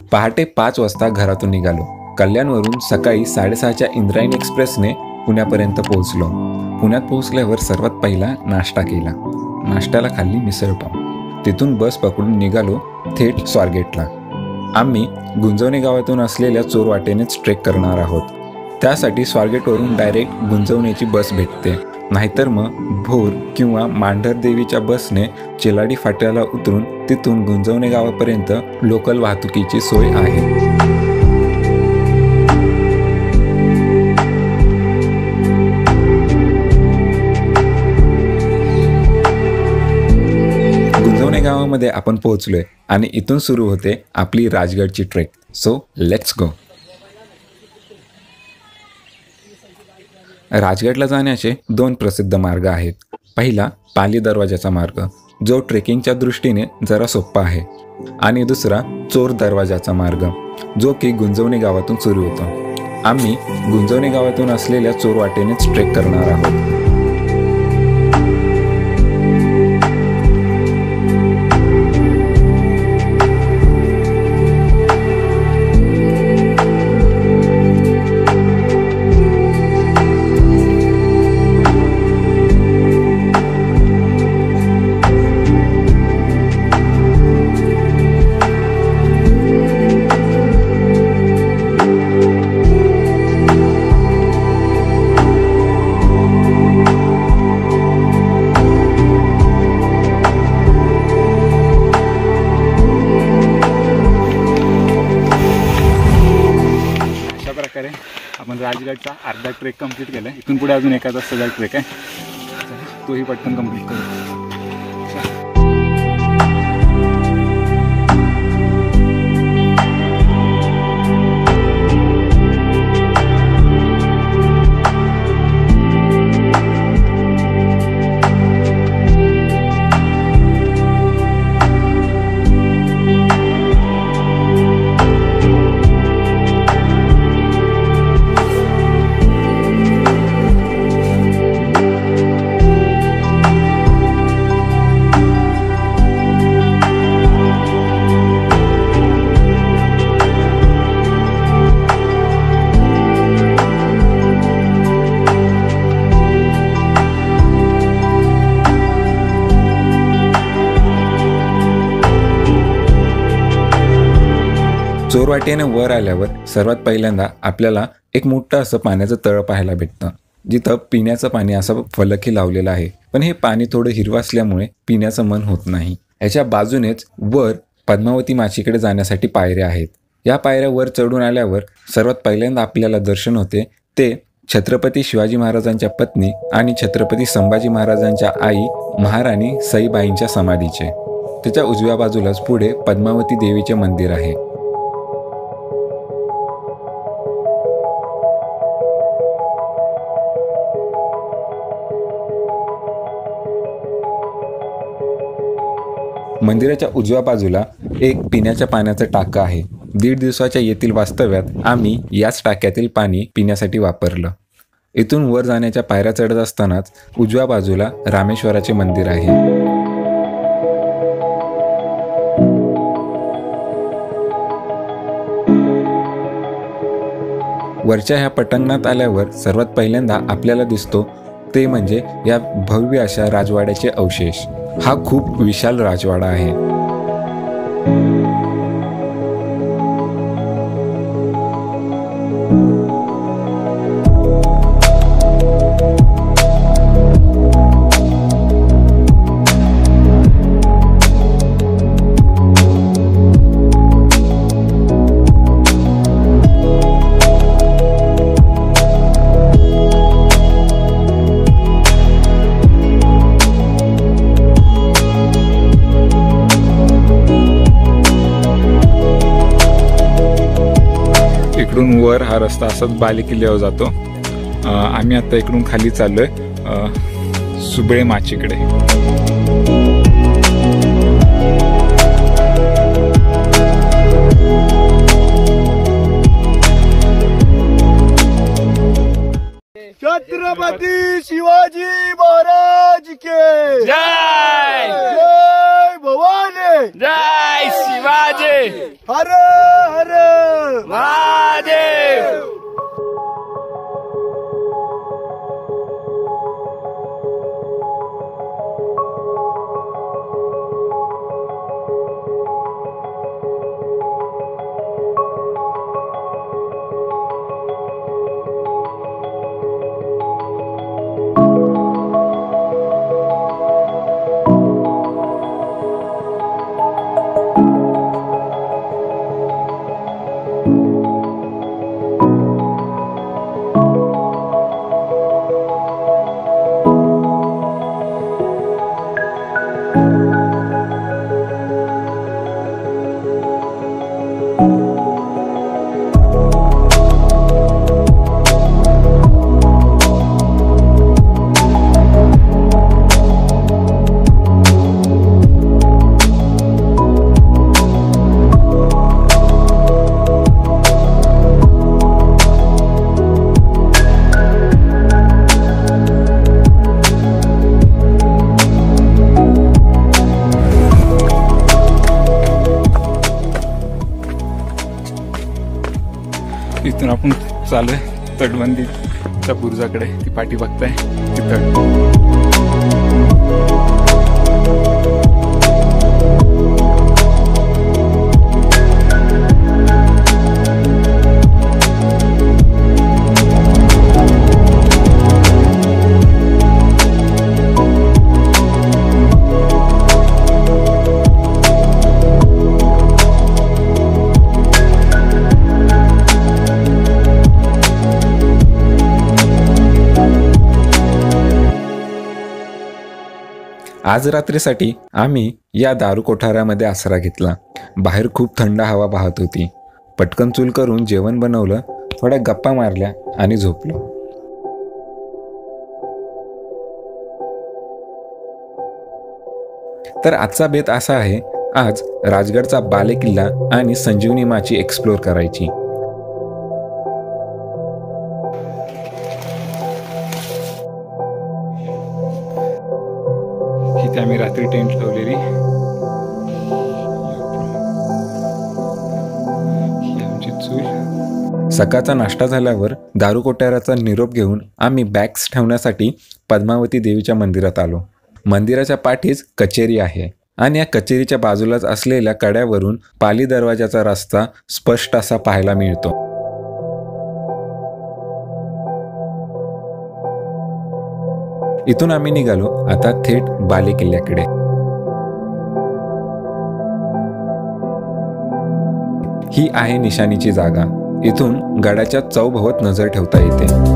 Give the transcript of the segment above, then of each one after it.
पहाटे 5 वाजता घरातून निघालो। कल्याणवरून सकाळी 6:30च्या इंद्रायणी एक्सप्रेसने पुण्यापर्यंत पोहोचलो। पुण्यात पोहोचल्यावर सर्वात पहिला नाश्ता केला। नाश्त्याला खाल्ली मिसळपाव। तिथून बस पकडून निघालो थेट स्वारगेटला। आम्ही गुंजवणे गावातून असलेल्या चोरवाटेनेच ट्रेक करणार आहोत। त्यासाठी स्वारगेटवरून डायरेक्ट गुंजवणेची बस भेटते, नाहीतर मग भोर किंवा मांढर देवीच्या बसने चेलाडी फाट्याला उतरून तिथून गुंजवणे गावापर्यंत लोकल वाहतुकीची सोय आहे। गुंजवणे गावामध्ये आपण पोहोचलोय आणि इथून सुरू होते आपली राजगडची ट्रेक। So let's go. राजगडला जाण्याचे 2 प्रसिद्ध मार्ग आहेत। पहिला पाली दरवाजाचा मार्ग, जो ट्रेकिंगच्या दृष्टीने जरा सोपा आहे, आणि दुसरा चोर दरवाजाचा मार्ग, जो की गुंजवणे गावातून सुरू होतो। आम्ही गुंजवणे गावातून असलेल्या चोर वाटेनेच ट्रेक करणार आहोत। आपण राजगडचा अर्धा ट्रेक कंप्लीट केला। इथून पुढे अजून एखादा सगळा ट्रेक आहे, तोही पटकन कंप्लीट करू। चोरवाटेने वर आल्यावर सर्वात पहिल्यांदा आपल्याला एक मोठं असं पाण्याचं तळ पाहायला भेटतं, जिथं पिण्याचं पाणी असं फलकही लावलेलं आहे। पण हे पाणी थोडं हिरवं असल्यामुळे पिण्याचं मन होत नाही। याच्या बाजूनेच वर पद्मावती माचीकडे जाण्यासाठी पायऱ्या आहेत। या पायऱ्या वर चढून आल्यावर सर्वात पहिल्यांदा आपल्याला दर्शन होते ते छत्रपती शिवाजी महाराजांच्या पत्नी आणि छत्रपती संभाजी महाराजांच्या आई महाराणी सईबाईंच्या समाधीचे। त्याच्या उजव्या बाजूलाच पुढे पद्मावती देवीचे मंदिर आहे। मंदिराच्या उजव्या बाजूला एक पिण्याच्या पाण्याचं टाकं आहे। 1.5 दिवसाच्या येथील वास्तव्यात आम्ही याच टाक्यातील पाणी पिण्यासाठी वापरलं। इथून वर जाण्याच्या पायऱ्या चढत असतानाच उजव्या बाजूला रामेश्वराचे मंदिर आहे। वरच्या ह्या पटांगणात आल्यावर सर्वात पहिल्यांदा आपल्याला दिसतो ते म्हणजे या भव्य अशा राजवाड्याचे अवशेष। हा खूप विशाल राजवाडा आहे। इकडून वर हा रस्ता असाच बालेकिल्ल्यावर जातो। आम्ही आता इकडून खाली चाललोय सुबळे माचीकडे। छत्रपती शिवाजी महाराज के जय, जय भवानी, जय शिवाजी। हर हर महादेव. इथून आपण चालू आहे तटबंदीच्या बुरुजाकडे. ती पाठी बघताय तिथं. आज रात्रीसाठी आम्ही या दारू कोठारामध्ये आसरा घेतला. बाहेर खूप थंड हवा वाहत होती. पटकन चूल करून जेवण बनवलं, थोड्या गप्पा मारल्या आणि झोपलो. तर आजचा बेत असा आहे, आज राजगडचा बालेकिल्ला आणि संजीवनी माची एक्सप्लोर करायची. इथे आम्ही रात्री टेंट लावलेली. ही आमची चूल. सकाळचा नाश्ता झाल्यावर दारू कोठाराचा निरोप घेऊन आम्ही बॅग्स ठेवण्यासाठी पद्मावती देवीच्या मंदिरात आलो. मंदिराच्या पाठीच कचेरी आहे आणि या कचेरीच्या बाजूलाच असलेल्या कड्यावरून पाली दरवाजाचा रस्ता स्पष्ट असा पाहायला मिळतो. इथून आम्ही निघालो आता थेट बालेकिल्ल्याकडे. ही आहे निशाणीची जागा. इथून गडाच्या चौभोवत नजर ठेवता येते.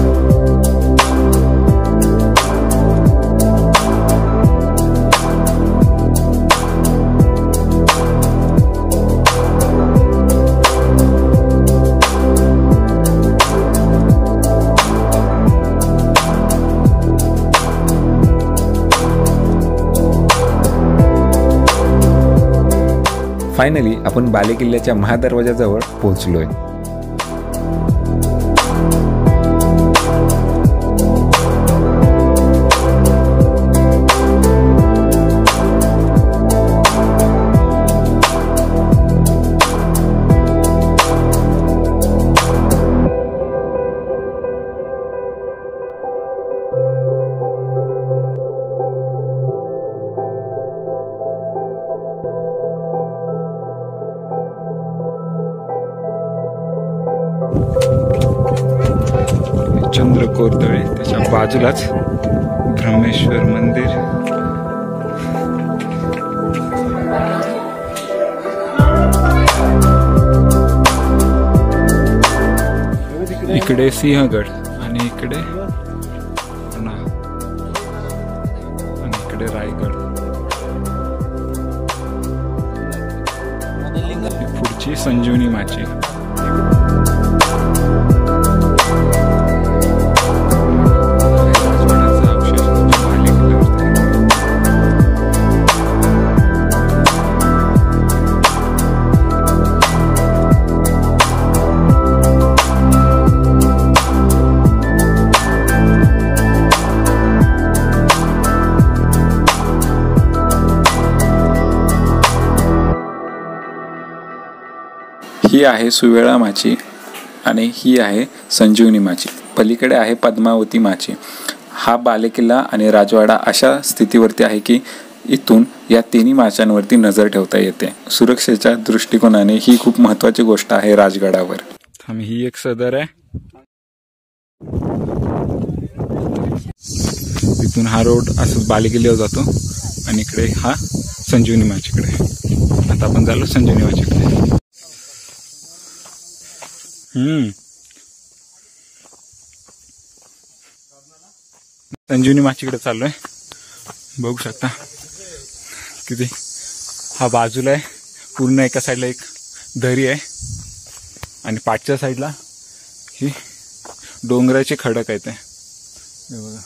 फायनली आपण बालेकिल्ल्याच्या महादरवाजाजवळ पोहोचलोय. चंद्रकोर तळे, त्याच्या बाजूलाच ब्रह्मेश्वर मंदिर. इकडे सिंहगड आणि इकडे पुन्हा आणि इकडे रायगड. पुढची संजीवनी माची. ही आहे सुवेळा माची आणि ही आहे संजीवनी माची. पलीकडे आहे पद्मावती माची. हा बालेकिल्ला आणि राजवाडा अशा स्थितीवरती आहे की इथून या तिन्ही माचांवरती नजर ठेवता येते. सुरक्षेच्या दृष्टिकोनाने ही खूप महत्त्वाची गोष्ट आहे राजगडावर. ही एक सदर आहे. तिथून हा रोड असं बालेकिल्ल्यावर जातो आणि इकडे हा संजीवनी माचीकडे. आता आपण झालो संजीवनी माचीकडे. संजीवनी माचीकडे चाललोय. बघू शकता किती हा बाजूला आहे. पूर्ण एका साईडला एक दरी आहे आणि पाठच्या साईडला ही डोंगराचे खडक आहेत हे बघा.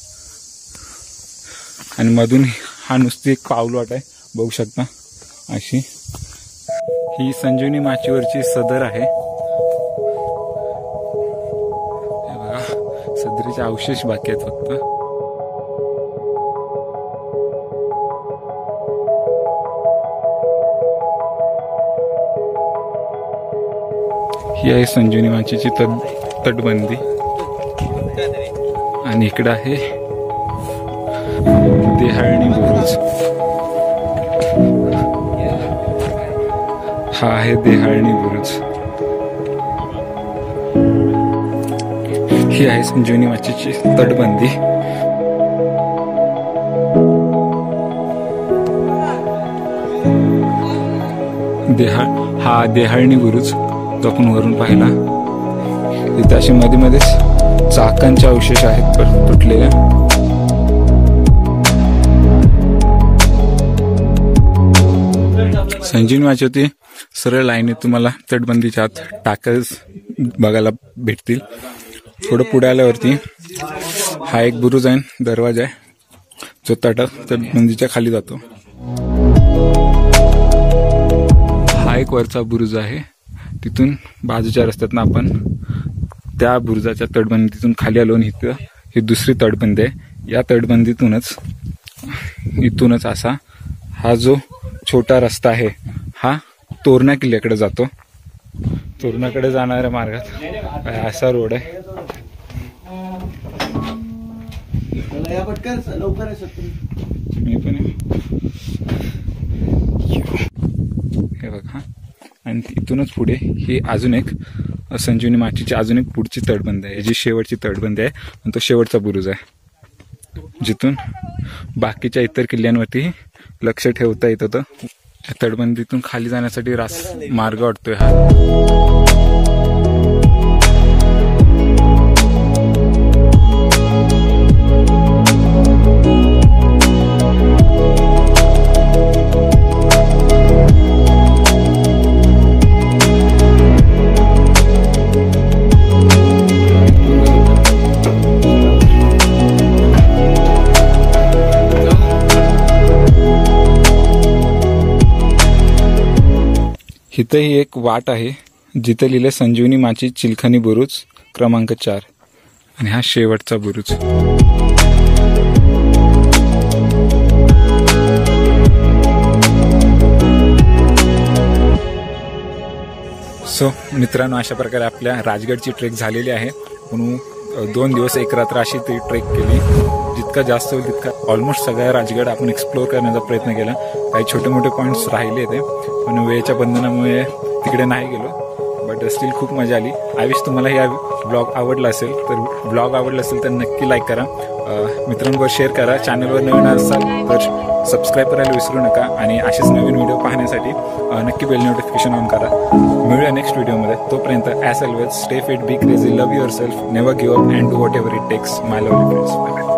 आणि मधून हा नुसती एक पाऊलवाट आहे बघू शकता अशी. ही संजीवनी माचीवरची सदर आहे. हे बघा सदरीचे अवशेष बाकी आहेत फक्त. ही आहे संजीवनी माचीची तटबंदी आणि इकडं आहे देहाळणी बुरुज. हा आहे देहाळणी बुरुज. ही आहे संजीवनी माचीची तटबंदी. हा देहाळणी बुरुज जो आपण वरून पाहिला. तिथे असे मध्ये मध्येच चाकांचे अवशेष आहेत तुटलेल्या. संजीवनी माची होती. सरळ लाईनीत तुम्हाला तटबंदीच्या आत टाकच बघायला भेटतील. थोडं पुढे आल्यावरती हा एक बुरुज आहे, दरवाजा आहे जो तटबंदीच्या खाली जातो. हा एक वरचा बुरुज आहे. तिथून बाजूच्या रस्त्यातनं आपण त्या बुरुजाच्या तटबंदीतून खाली आलो आणि इथं ही दुसरी तटबंदी आहे. या इथूनच असा हा जो छोटा रस्ता आहे हा तोरणा किल्ल्याकडे जातो. तोरणाकडे जाणाऱ्या मार्गात असा रोड आहे. मी पण हे बघा. आणि इथूनच पुढे ही अजून एक संजीवनी माचीची अजून एक पुढची तटबंदी आहे जी शेवटची तटबंदी आहे आणि तो शेवटचा बुरुज आहे जिथून बाकीच्या इतर किल्ल्यांवरती लक्ष ठेवता येत होतं. तटबंदीतून खाली जाण्यासाठी मार्ग वाटतोय हा. इथं ही एक वाट आहे जिथं लिहिले संजीवनी माची चिलखनी बुरुज क्रमांक 4 आणि हा शेवटचा बुरुज. सो मित्रांनो, अशा प्रकारे आपल्या राजगडची ट्रेक झालेली आहे. म्हणून 2 दिवस 1 रात्र अशी ती ट्रेक केली. जितका जास्त होईल तितका ऑलमोस्ट सगळ्या राजगड आपण एक्सप्लोअर करण्याचा प्रयत्न केला. काही छोटे मोठे पॉईंट्स राहिले ते पण वेळेच्या बंधनामुळे तिकडे नाही गेलो. बट स्टील खूप मजा आली. आय विश तुम्हाला या ब्लॉग आवडला असेल तर नक्की लाईक करा, मित्रांबरोबर शेअर करा. चॅनलवर नवीन असाल तर सबस्क्राईब करायला विसरू नका आणि असेच नवीन व्हिडिओ पाहण्यासाठी नक्की बेल नोटिफिकेशन ऑन करा. मिळूया नेक्स्ट व्हिडिओमध्ये. तोपर्यंत as always stay fit, be crazy, love yourself, never give up and do whatever it takes. My lovely friends.